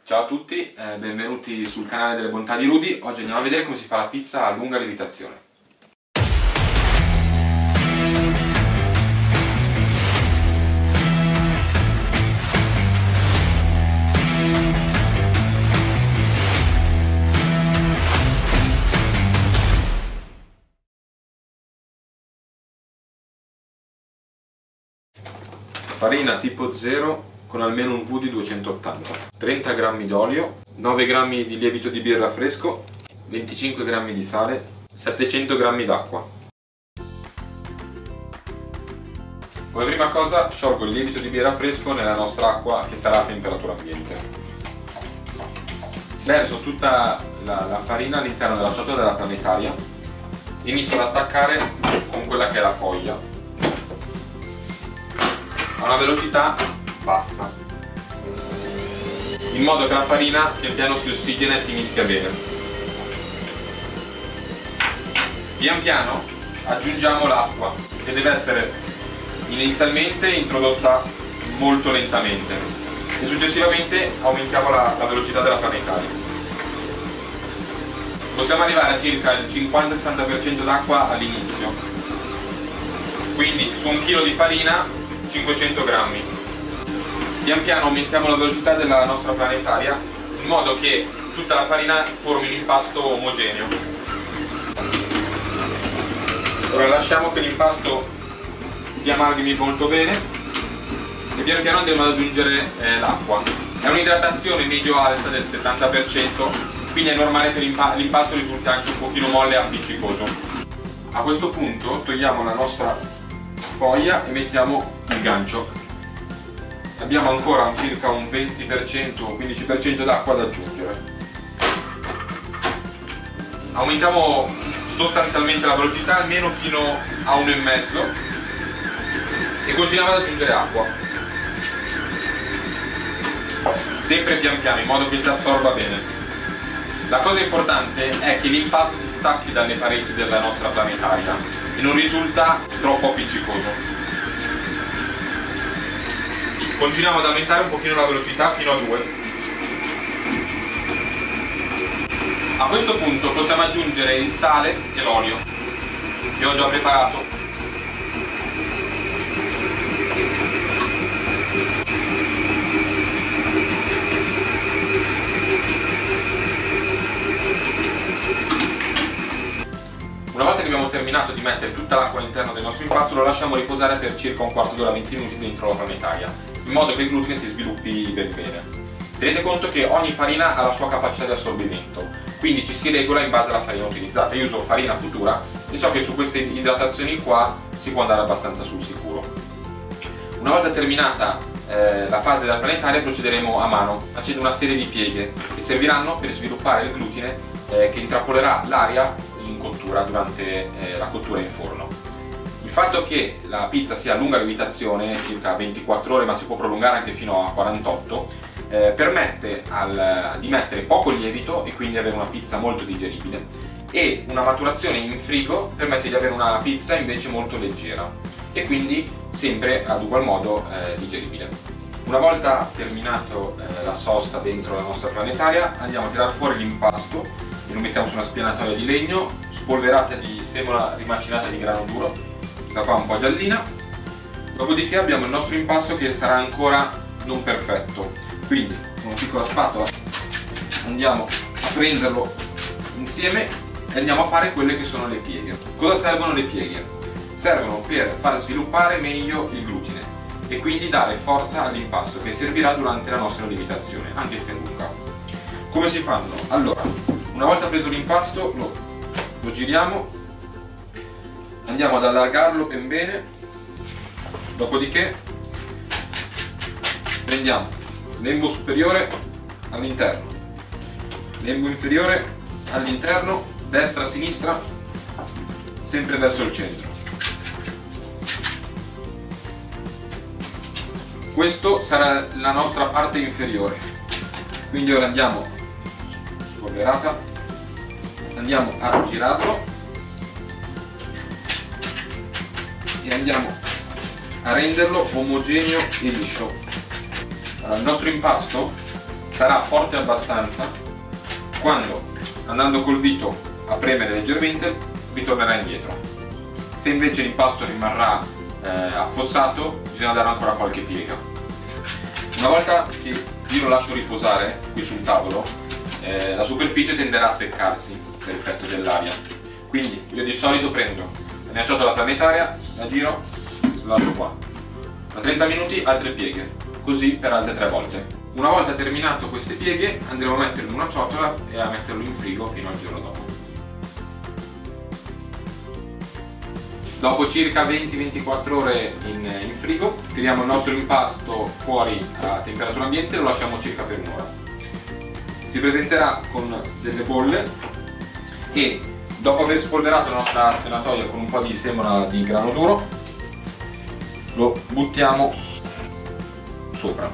Ciao a tutti, benvenuti sul canale delle bontà di Rudy. Oggi andiamo a vedere come si fa la pizza a lunga lievitazione. Farina tipo 0 con almeno un V di 280, 30 g d'olio, 9 g di lievito di birra fresco, 25 g di sale, 700 g d'acqua. Come prima cosa sciolgo il lievito di birra fresco nella nostra acqua che sarà a temperatura ambiente. Verso tutta la farina all'interno della ciotola della planetaria e inizio ad attaccare con quella che è la foglia a una velocità bassa, in modo che la farina pian piano si ossigena e si mischia bene. Pian piano aggiungiamo l'acqua, che deve essere inizialmente introdotta molto lentamente e successivamente aumentiamo la velocità della planetaria. Possiamo arrivare a circa il 50-60% d'acqua all'inizio, quindi su un chilo di farina 500 grammi. Pian piano aumentiamo la velocità della nostra planetaria in modo che tutta la farina formi un impasto omogeneo. Ora lasciamo che l'impasto si amalgami molto bene e pian piano andremo ad aggiungere l'acqua. È un'idratazione medio-alta del 70%, quindi è normale che l'impasto risulti anche un pochino molle e appiccicoso. A questo punto togliamo la nostra foglia e mettiamo il gancio. Abbiamo ancora circa un 20% o 15% d'acqua da aggiungere. Aumentiamo sostanzialmente la velocità almeno fino a 1,5 e continuiamo ad aggiungere acqua, sempre pian piano, in modo che si assorba bene. La cosa importante è che l'impasto si stacchi dalle pareti della nostra planetaria e non risulta troppo appiccicoso. Continuiamo ad aumentare un pochino la velocità fino a 2. A questo punto possiamo aggiungere il sale e l'olio che ho già preparato. Una volta che abbiamo terminato di mettere tutta l'acqua all'interno del nostro impasto, lo lasciamo riposare per circa un quarto d'ora, 20 minuti dentro la planetaria, in modo che il glutine si sviluppi ben bene. Tenete conto che ogni farina ha la sua capacità di assorbimento, quindi ci si regola in base alla farina utilizzata. Io uso farina Futura e so che su queste idratazioni qua si può andare abbastanza sul sicuro. Una volta terminata la fase della planetaria procederemo a mano, facendo una serie di pieghe che serviranno per sviluppare il glutine che intrappolerà l'aria in cottura durante la cottura in forno. Il fatto che la pizza sia a lunga lievitazione, circa 24 ore, ma si può prolungare anche fino a 48, permette di mettere poco lievito e quindi avere una pizza molto digeribile, e una maturazione in frigo permette di avere una pizza invece molto leggera e quindi sempre ad ugual modo digeribile. Una volta terminato la sosta dentro la nostra planetaria, andiamo a tirare fuori l'impasto e lo mettiamo su una spianatoia di legno spolverata di semola rimacinata di grano duro, questa qua un po' giallina. Dopodiché abbiamo il nostro impasto che sarà ancora non perfetto, quindi con una piccola spatola andiamo a prenderlo insieme e andiamo a fare quelle che sono le pieghe. Cosa servono le pieghe? Servono per far sviluppare meglio il glutine e quindi dare forza all'impasto che servirà durante la nostra lievitazione, anche se lunga. Come si fanno? Allora, una volta preso l'impasto lo giriamo, andiamo ad allargarlo ben bene, dopodiché prendiamo lembo superiore all'interno, lembo inferiore all'interno, destra, sinistra, sempre verso il centro. Questo sarà la nostra parte inferiore, quindi ora andiamo spolverata, andiamo a girarlo e andiamo a renderlo omogeneo e liscio. Allora, il nostro impasto sarà forte abbastanza quando, andando col dito a premere leggermente, ritornerà indietro. Se invece l'impasto rimarrà affossato, bisogna dare ancora qualche piega. Una volta che io lo lascio riposare qui sul tavolo, la superficie tenderà a seccarsi per effetto dell'aria. Quindi io di solito prendo la mia ciotola planetaria, la giro, la lascio qua. Da 30 minuti altre pieghe, così per altre 3 volte. Una volta terminato queste pieghe andremo a metterlo in una ciotola e a metterlo in frigo fino al giorno dopo. Dopo circa 20-24 ore in frigo, tiriamo il nostro impasto fuori a temperatura ambiente e lo lasciamo circa per un'ora. Si presenterà con delle bolle e dopo aver spolverato la nostra spenatoia con un po' di semola di grano duro, lo buttiamo sopra.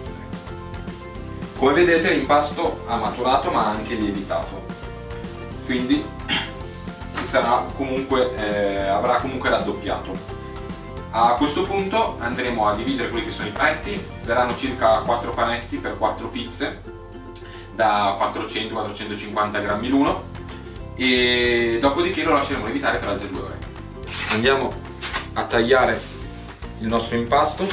Come vedete l'impasto ha maturato ma ha anche lievitato, quindi avrà comunque raddoppiato. A questo punto andremo a dividere quelli che sono i panetti, verranno circa 4 panetti per 4 pizze da 400-450 grammi l'uno, e dopodiché lo lasceremo lievitare per altre 2 ore. Andiamo a tagliare il nostro impasto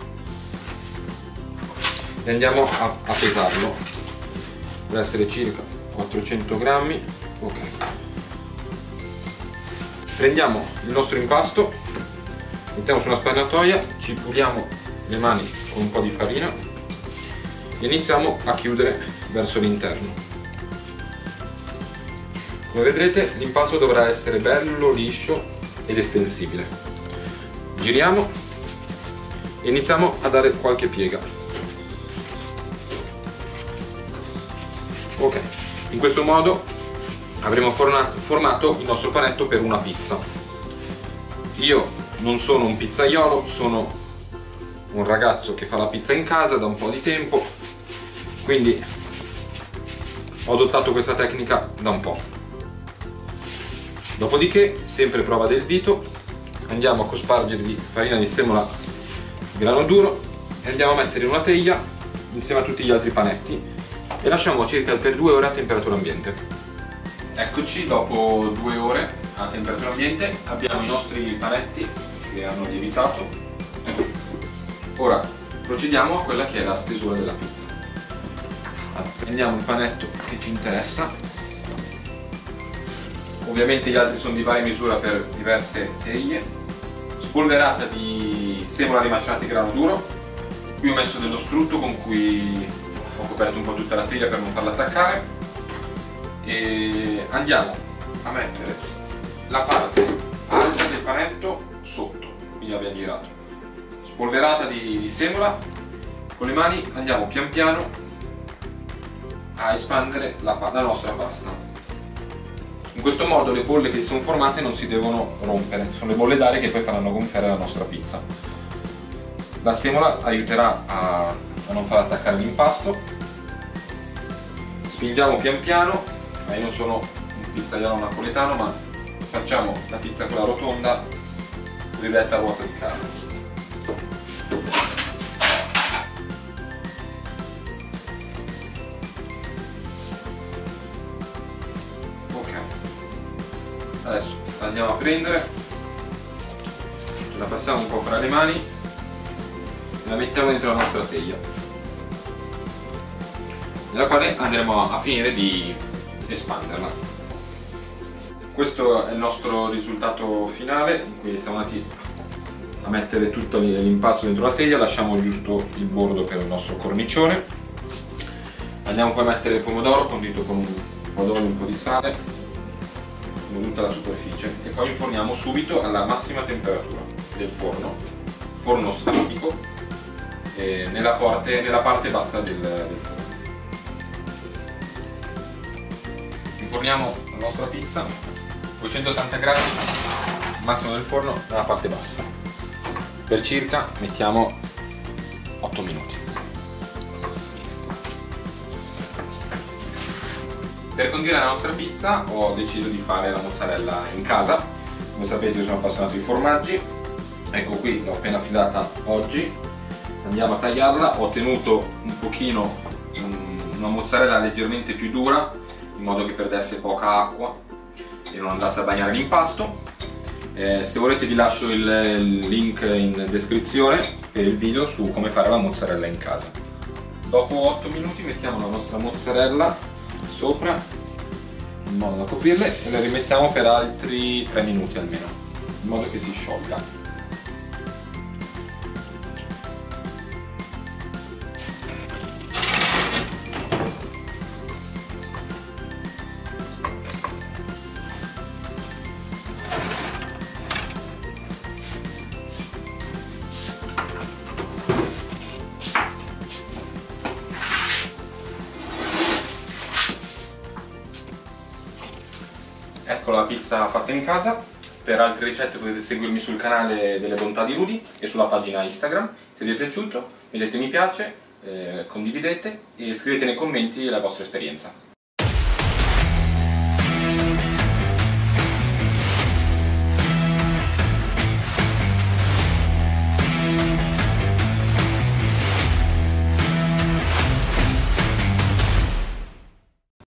e andiamo a pesarlo. Deve essere circa 400 grammi. Ok. Prendiamo il nostro impasto, mettiamo su una spanatoia, ci puliamo le mani con un po' di farina e iniziamo a chiudere verso l'interno. Come vedrete l'impasto dovrà essere bello, liscio ed estensibile. Giriamo e iniziamo a dare qualche piega. Ok, in questo modo avremo formato il nostro panetto per una pizza. Io non sono un pizzaiolo, sono un ragazzo che fa la pizza in casa da un po' di tempo, quindi ho adottato questa tecnica da un po'. Dopodiché, sempre prova del dito, andiamo a cospargervi farina di semola di grano duro e andiamo a mettere in una teglia insieme a tutti gli altri panetti e lasciamo circa per 2 ore a temperatura ambiente. Eccoci, dopo 2 ore a temperatura ambiente abbiamo i nostri panetti che hanno lievitato. Ora procediamo a quella che è la stesura della pizza. Prendiamo il panetto che ci interessa, ovviamente gli altri sono di varia misura per diverse teglie, spolverata di semola rimacinata di grano duro. Qui ho messo dello strutto con cui ho coperto un po' tutta la teglia per non farla attaccare, e andiamo a mettere la parte alta del panetto sotto, quindi l'abbiamo girato, spolverata di semola. Con le mani andiamo pian piano a espandere la nostra pasta. In questo modo le bolle che si sono formate non si devono rompere, sono le bolle d'aria che poi faranno gonfiare la nostra pizza. La semola aiuterà a non far attaccare l'impasto. Spingiamo pian piano. Io non sono un pizzaiolo napoletano, ma facciamo la pizza quella rotonda, ridetta a ruota di carne. Ok, adesso la andiamo a prendere, ce la passiamo un po' fra le mani e la mettiamo dentro la nostra teglia, nella quale andremo a finire di espanderla. Questo è il nostro risultato finale, in cui siamo andati a mettere tutto l'impasto dentro la teglia, lasciamo giusto il bordo per il nostro cornicione. Andiamo poi a mettere il pomodoro condito con un po' d'olio e un po' di sale in tutta la superficie e poi inforniamo subito alla massima temperatura del forno statico, nella parte bassa del forno. Inforniamo la nostra pizza 280 gradi, massimo del forno, nella parte bassa, per circa, mettiamo, 8 minuti. Per condire la nostra pizza ho deciso di fare la mozzarella in casa. Come sapete io sono appassionato di formaggi, ecco qui l'ho appena affilata oggi. Andiamo a tagliarla, ho tenuto un pochino una mozzarella leggermente più dura, in modo che perdesse poca acqua e non andasse a bagnare l'impasto. Se volete vi lascio il link in descrizione per il video su come fare la mozzarella in casa. Dopo 8 minuti mettiamo la nostra mozzarella sopra in modo da coprirle e le rimettiamo per altri 3 minuti almeno, in modo che si sciolga. Ecco la pizza fatta in casa. Per altre ricette potete seguirmi sul canale delle bontà di Rudy e sulla pagina Instagram. Se vi è piaciuto mettete mi piace, condividete e scrivete nei commenti la vostra esperienza.